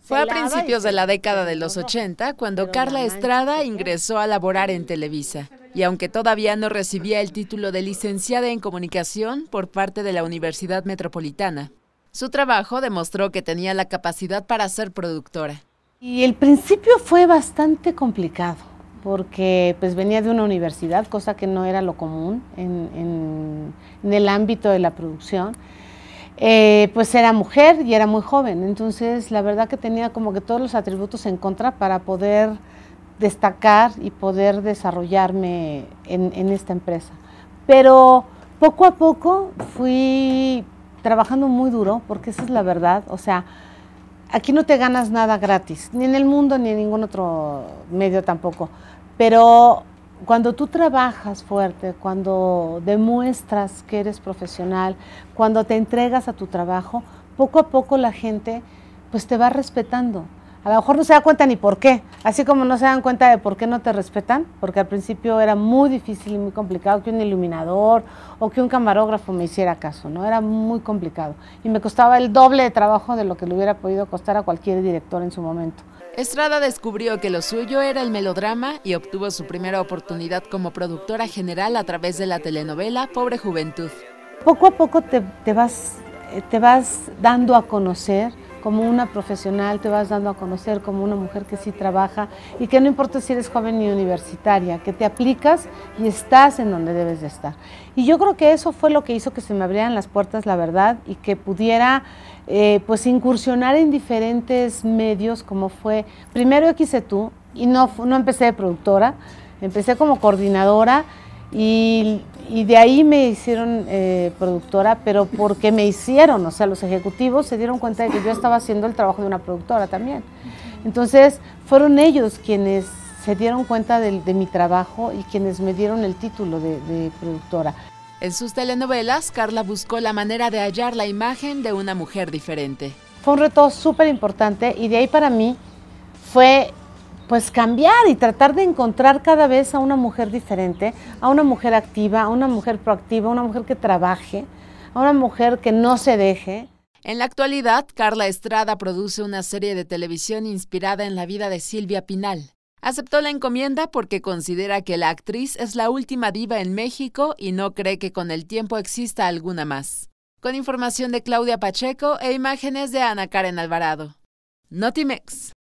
Fue a principios de la década de los 80 cuando Carla Estrada ingresó a laborar en Televisa. Y aunque todavía no recibía el título de licenciada en comunicación por parte de la Universidad Metropolitana, su trabajo demostró que tenía la capacidad para ser productora. Y el principio fue bastante complicado, porque pues venía de una universidad, cosa que no era lo común en el ámbito de la producción. Pues era mujer y era muy joven, entonces la verdad que tenía como que todos los atributos en contra para poder destacar y poder desarrollarme en esta empresa. Pero poco a poco fui trabajando muy duro, porque esa es la verdad, o sea, aquí no te ganas nada gratis, ni en el mundo ni en ningún otro medio tampoco, pero cuando tú trabajas fuerte, cuando demuestras que eres profesional, cuando te entregas a tu trabajo, poco a poco la gente pues te va respetando. A lo mejor no se da cuenta ni por qué, así como no se dan cuenta de por qué no te respetan, porque al principio era muy difícil y muy complicado que un iluminador o que un camarógrafo me hiciera caso, ¿no? Era muy complicado y me costaba el doble de trabajo de lo que le hubiera podido costar a cualquier director en su momento. Estrada descubrió que lo suyo era el melodrama y obtuvo su primera oportunidad como productora general a través de la telenovela Pobre Juventud. Poco a poco te vas dando a conocer como una profesional, te vas dando a conocer como una mujer que sí trabaja y que no importa si eres joven ni universitaria, que te aplicas y estás en donde debes de estar. Y yo creo que eso fue lo que hizo que se me abrieran las puertas, la verdad, y que pudiera pues incursionar en diferentes medios, como fue, primero XETU, y no empecé de productora, empecé como coordinadora, y de ahí me hicieron productora, pero porque me hicieron, o sea, los ejecutivos se dieron cuenta de que yo estaba haciendo el trabajo de una productora también. Entonces, fueron ellos quienes se dieron cuenta de mi trabajo y quienes me dieron el título de productora. En sus telenovelas, Carla buscó la manera de hallar la imagen de una mujer diferente. Fue un reto súper importante y de ahí para mí fue pues cambiar y tratar de encontrar cada vez a una mujer diferente, a una mujer activa, a una mujer proactiva, a una mujer que trabaje, a una mujer que no se deje. En la actualidad, Carla Estrada produce una serie de televisión inspirada en la vida de Silvia Pinal. Aceptó la encomienda porque considera que la actriz es la última diva en México y no cree que con el tiempo exista alguna más. Con información de Claudia Pacheco e imágenes de Ana Karen Alvarado. Notimex.